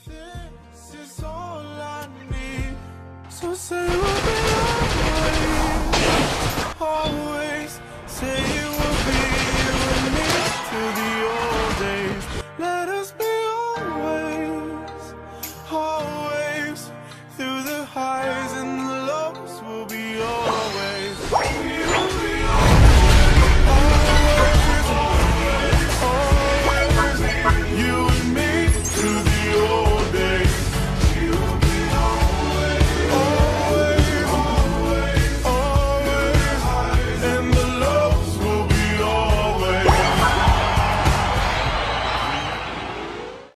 This is all I need. So say we'll be always, always say you